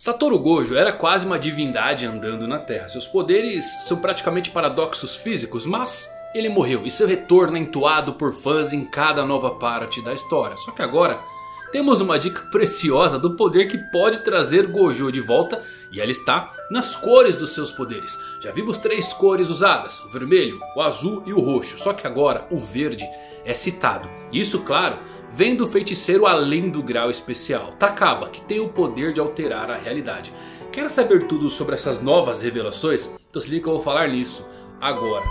Satoru Gojo era quase uma divindade andando na Terra. Seus poderes são praticamente paradoxos físicos, mas ele morreu e seu retorno é entoado por fãs em cada nova parte da história. Só que agora temos uma dica preciosa do poder que pode trazer Gojo de volta, e ela está nas cores dos seus poderes. Já vimos 3 cores usadas, o vermelho, o azul e o roxo. Só que agora o verde é citado. Isso, claro, vem do feiticeiro além do grau especial, Takaba, que tem o poder de alterar a realidade. Quer saber tudo sobre essas novas revelações? Então se liga que eu vou falar nisso agora.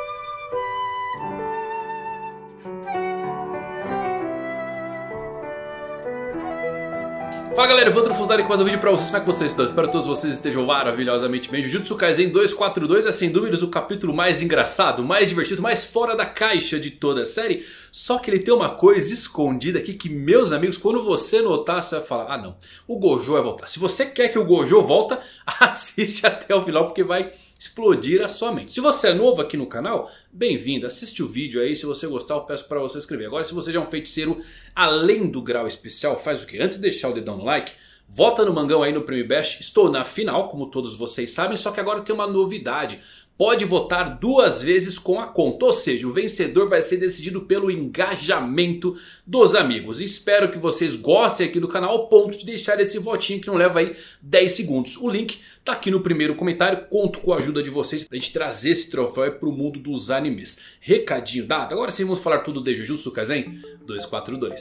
Fala galera, Evandro Fusari com mais um vídeo pra vocês. Como é que vocês estão? Espero que todos vocês estejam maravilhosamente bem. Jujutsu Kaisen 242 é sem dúvidas o capítulo mais engraçado, mais divertido, mais fora da caixa de toda a série. Só que ele tem uma coisa escondida aqui que, meus amigos, quando você notar, você vai falar: ah não, o Gojo vai voltar. Se você quer que o Gojo volta, assiste até o final porque vai explodir a sua mente. Se você é novo aqui no canal, bem-vindo, assiste o vídeo aí. Se você gostar, eu peço para você inscrever. Agora, se você já é um feiticeiro além do grau especial, faz o que? Antes de deixar o dedão no like, vota no Mangão aí no Prêmio Best. Estou na final, como todos vocês sabem, só que agora tem uma novidade. Pode votar 2 vezes com a conta, ou seja, o vencedor vai ser decidido pelo engajamento dos amigos. E espero que vocês gostem aqui do canal ao ponto de deixar esse votinho que não leva aí 10 segundos. O link tá aqui no primeiro comentário, conto com a ajuda de vocês pra gente trazer esse troféu para o mundo dos animes. Recadinho dado, agora sim vamos falar tudo de Jujutsu Kaisen 242.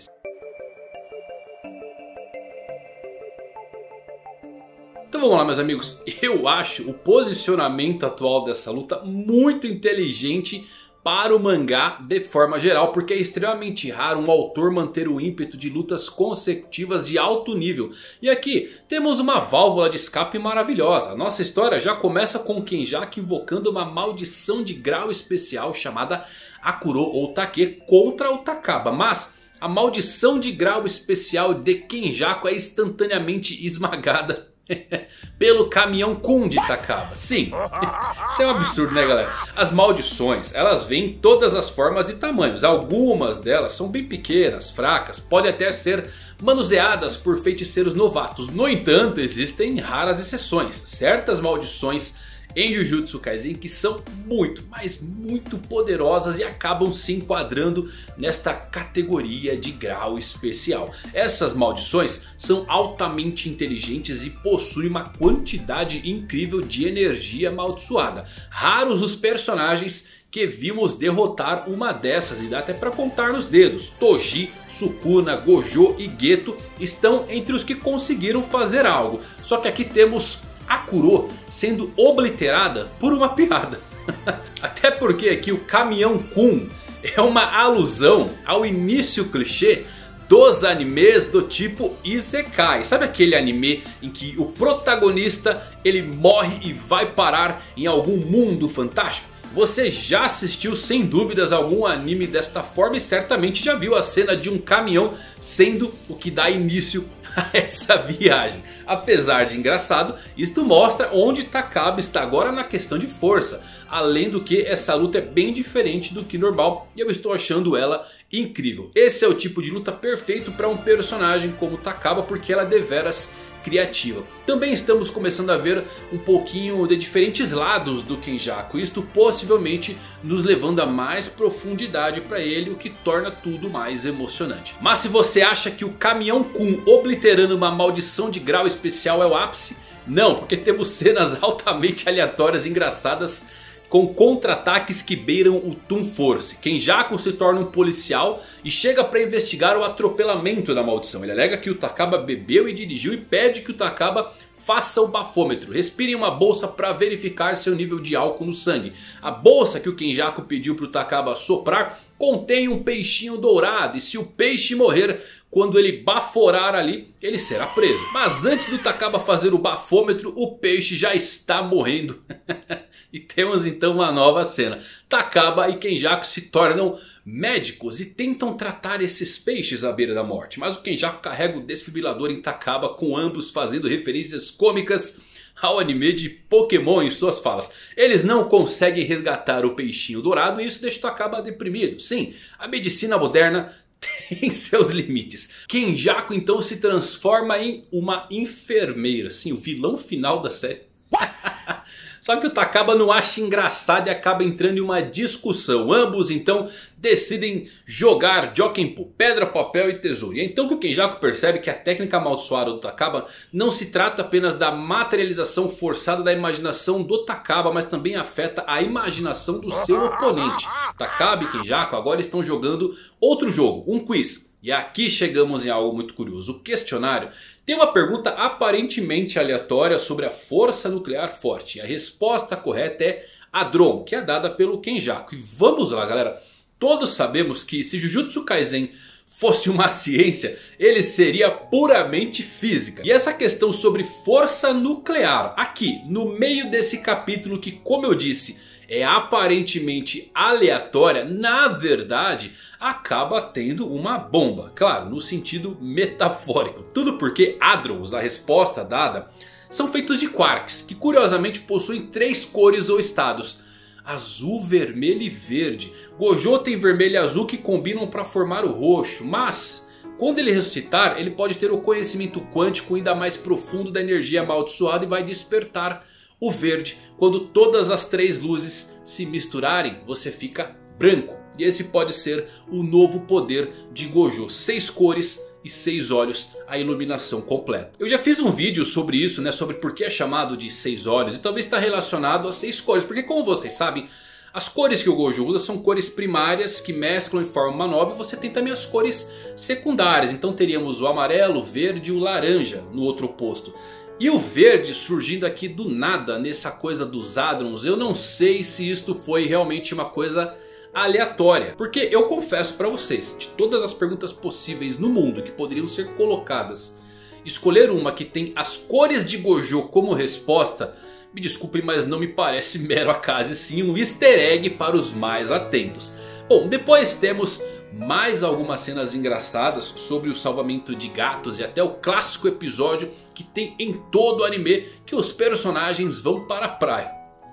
Então vamos lá, meus amigos, eu acho o posicionamento atual dessa luta muito inteligente para o mangá de forma geral, porque é extremamente raro um autor manter o ímpeto de lutas consecutivas de alto nível. E aqui temos uma válvula de escape maravilhosa. A nossa história já começa com Kenjaku invocando uma maldição de grau especial chamada Akuro ou Take contra o Takaba, mas a maldição de grau especial de Kenjaku é instantaneamente esmagada pelo caminhão Kun de Takaba. Sim, isso é um absurdo, né galera? As maldições, elas vêm em todas as formas e tamanhos. Algumas delas são bem pequenas, fracas, podem até ser manuseadas por feiticeiros novatos. No entanto, existem raras exceções. Certas maldições em Jujutsu Kaisen que são muito, mas muito poderosas e acabam se enquadrando nesta categoria de grau especial. Essas maldições são altamente inteligentes e possuem uma quantidade incrível de energia amaldiçoada. Raros os personagens que vimos derrotar uma dessas, e dá até para contar nos dedos. Toji, Sukuna, Gojo e Geto estão entre os que conseguiram fazer algo. Só que aqui temos Akuro sendo obliterada por uma piada. Até porque aqui o caminhão Kun é uma alusão ao início clichê dos animes do tipo Isekai. Sabe aquele anime em que o protagonista ele morre e vai parar em algum mundo fantástico? Você já assistiu sem dúvidas algum anime desta forma e certamente já viu a cena de um caminhão sendo o que dá início a essa viagem. Apesar de engraçado, isto mostra onde Takaba está agora na questão de força. Além do que essa luta é bem diferente do que normal e eu estou achando ela incrível. Esse é o tipo de luta perfeito para um personagem como Takaba, porque ela é deveras criativa. Também estamos começando a ver um pouquinho de diferentes lados do Kenjaku. Isto possivelmente nos levando a mais profundidade para ele, o que torna tudo mais emocionante. Mas se você acha que o caminhão Kun obliterando uma maldição de grau especial é o ápice, não, porque temos cenas altamente aleatórias e engraçadas com contra-ataques que beiram o Toon Force. Kenjaku se torna um policial e chega para investigar o atropelamento da maldição. Ele alega que o Takaba bebeu e dirigiu e pede que o Takaba faça o bafômetro. Respire em uma bolsa para verificar seu nível de álcool no sangue. A bolsa que o Kenjaku pediu para o Takaba soprar contém um peixinho dourado. E se o peixe morrer quando ele baforar ali, ele será preso. Mas antes do Takaba fazer o bafômetro, o peixe já está morrendo. E temos então uma nova cena. Takaba e Kenjaku se tornam médicos e tentam tratar esses peixes à beira da morte. Mas o Kenjaku carrega o desfibrilador em Takaba, com ambos fazendo referências cômicas ao anime de Pokémon em suas falas. Eles não conseguem resgatar o peixinho dourado e isso deixa o Takaba deprimido. Sim, a medicina moderna tem seus limites. Kenjaku então se transforma em uma enfermeira. Sim, o vilão final da série. Só que o Takaba não acha engraçado e acaba entrando em uma discussão. Ambos então decidem jogar Jokenpu, pedra, papel e tesoura. E é então que o Kenjaku percebe que a técnica amaldiçoada do Takaba não se trata apenas da materialização forçada da imaginação do Takaba, mas também afeta a imaginação do seu oponente. Takaba e Kenjaku agora estão jogando outro jogo, um quiz. E aqui chegamos em algo muito curioso. O questionário tem uma pergunta aparentemente aleatória sobre a força nuclear forte. A resposta correta é Hadron, que é dada pelo Kenjaku. E vamos lá, galera. Todos sabemos que se Jujutsu Kaisen fosse uma ciência, ele seria puramente física. E essa questão sobre força nuclear, aqui no meio desse capítulo que, como eu disse, é aparentemente aleatória, na verdade acaba tendo uma bomba. Claro, no sentido metafórico. Tudo porque Hadrons, a resposta dada, são feitos de quarks, que curiosamente possuem 3 cores ou estados: azul, vermelho e verde. Gojo tem vermelho e azul que combinam para formar o roxo. Mas quando ele ressuscitar, ele pode ter o conhecimento quântico ainda mais profundo da energia amaldiçoada e vai despertar o verde. Quando todas as 3 luzes se misturarem, você fica branco. E esse pode ser o novo poder de Gojo. 6 cores e 6 olhos, a iluminação completa. Eu já fiz um vídeo sobre isso, né? Sobre por que é chamado de 6 olhos. E talvez está relacionado a 6 cores. Porque como vocês sabem, as cores que o Gojo usa são cores primárias que mesclam e formam uma nova. E você tem também as cores secundárias. Então teríamos o amarelo, o verde e o laranja no outro oposto. E o verde surgindo aqui do nada nessa coisa dos Hadrons. Eu não sei se isto foi realmente uma coisa aleatória. Porque eu confesso pra vocês, de todas as perguntas possíveis no mundo que poderiam ser colocadas, escolher uma que tem as cores de Gojo como resposta, me desculpem, mas não me parece mero acaso, e sim um easter egg para os mais atentos. Bom, depois temos mais algumas cenas engraçadas sobre o salvamento de gatos e até o clássico episódio que tem em todo o anime, que os personagens vão para a praia.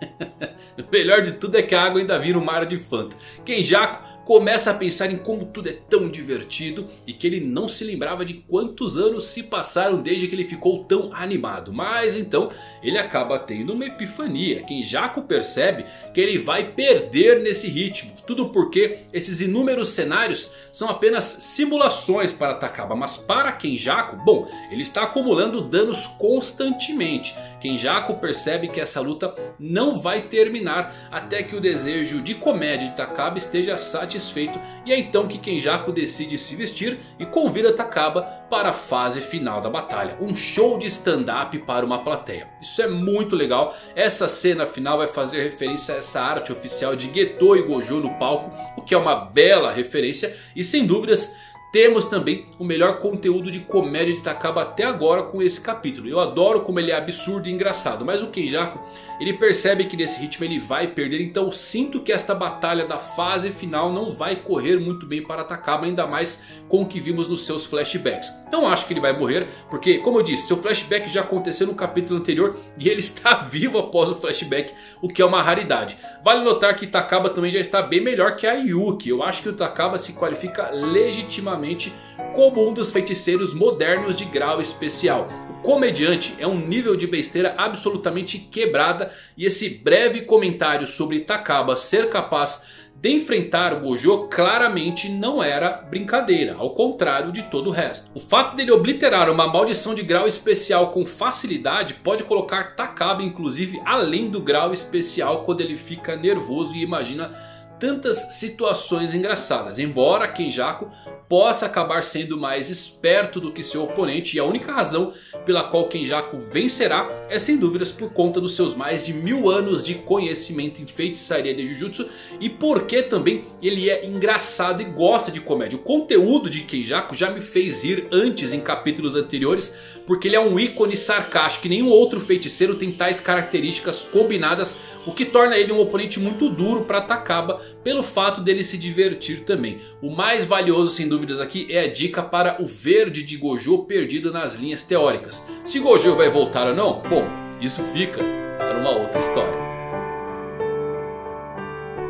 O melhor de tudo é que a água ainda vira um mar de Fanta. Kenjaku começa a pensar em como tudo é tão divertido e que ele não se lembrava de quantos anos se passaram desde que ele ficou tão animado. Mas então ele acaba tendo uma epifania. Kenjaku percebe que ele vai perder nesse ritmo. Tudo porque esses inúmeros cenários são apenas simulações para Takaba. Mas para Kenjaku, bom, ele está acumulando danos constantemente. Kenjaku percebe que essa luta não vai terminar até que o desejo de comédia de Takaba esteja satisfeito. E é então que Kenjaku decide se vestir e convida Takaba para a fase final da batalha. Um show de stand-up para uma plateia. Isso é muito legal. Essa cena final vai fazer referência a essa arte oficial de Geto e Gojo no palco, o que é uma bela referência. E sem dúvidas temos também o melhor conteúdo de comédia de Takaba até agora com esse capítulo. Eu adoro como ele é absurdo e engraçado. Mas o Kenjaku, ele percebe que nesse ritmo ele vai perder. Então sinto que esta batalha da fase final não vai correr muito bem para Takaba. Ainda mais com o que vimos nos seus flashbacks. Não acho que ele vai morrer. Porque como eu disse, seu flashback já aconteceu no capítulo anterior. E ele está vivo após o flashback. O que é uma raridade. Vale notar que Takaba também já está bem melhor que a Yuki. Eu acho que o Takaba se qualifica legitimamente como um dos feiticeiros modernos de grau especial. O comediante é um nível de besteira absolutamente quebrada. E esse breve comentário sobre Takaba ser capaz de enfrentar o Gojo claramente não era brincadeira, ao contrário de todo o resto. O fato dele obliterar uma maldição de grau especial com facilidade pode colocar Takaba inclusive além do grau especial quando ele fica nervoso e imagina tantas situações engraçadas. Embora Kenjaku possa acabar sendo mais esperto do que seu oponente. E a única razão pela qual Kenjaku vencerá é sem dúvidas por conta dos seus mais de 1000 anos de conhecimento em feitiçaria de Jujutsu. E porque também ele é engraçado e gosta de comédia. O conteúdo de Kenjaku já me fez rir antes em capítulos anteriores. Porque ele é um ícone sarcástico. Nenhum outro feiticeiro tem tais características combinadas. O que torna ele um oponente muito duro para Takaba. Pelo fato dele se divertir também. O mais valioso sem dúvidas aqui é a dica para o verde de Gojo perdido nas linhas teóricas. Se Gojo vai voltar ou não? Bom, isso fica para uma outra história.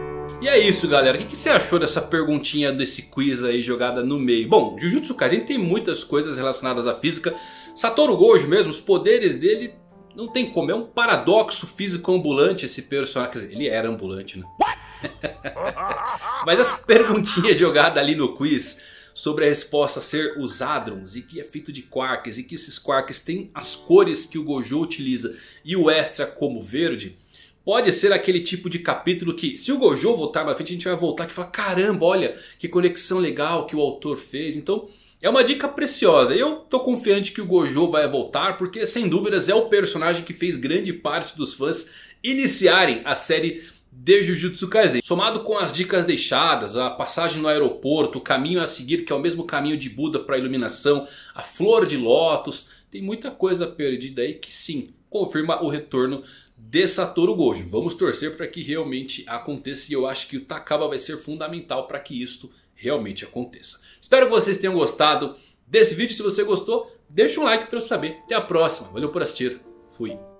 E é isso, galera, o que você achou dessa perguntinha, desse quiz aí jogada no meio? Bom, Jujutsu Kaisen tem muitas coisas relacionadas à física. Satoru Gojo mesmo, os poderes dele não tem como, é um paradoxo físico ambulante esse personagem. Quer dizer, ele era ambulante, né? Mas essa perguntinha jogada ali no quiz sobre a resposta ser os Hadrons e que é feito de quarks e que esses quarks têm as cores que o Gojo utiliza e o Extra como verde, pode ser aquele tipo de capítulo que, se o Gojo voltar pra frente, a gente vai voltar aqui e falar: caramba, olha que conexão legal que o autor fez. Então é uma dica preciosa. Eu tô confiante que o Gojo vai voltar, porque sem dúvidas é o personagem que fez grande parte dos fãs iniciarem a série de Jujutsu Kaisen. Somado com as dicas deixadas, a passagem no aeroporto, o caminho a seguir que é o mesmo caminho de Buda para a iluminação, a flor de lótus, tem muita coisa perdida aí que sim, confirma o retorno de Satoru Gojo. Vamos torcer para que realmente aconteça, e eu acho que o Takaba vai ser fundamental para que isto realmente aconteça. Espero que vocês tenham gostado desse vídeo. Se você gostou, deixa um like para eu saber. Até a próxima. Valeu por assistir. Fui.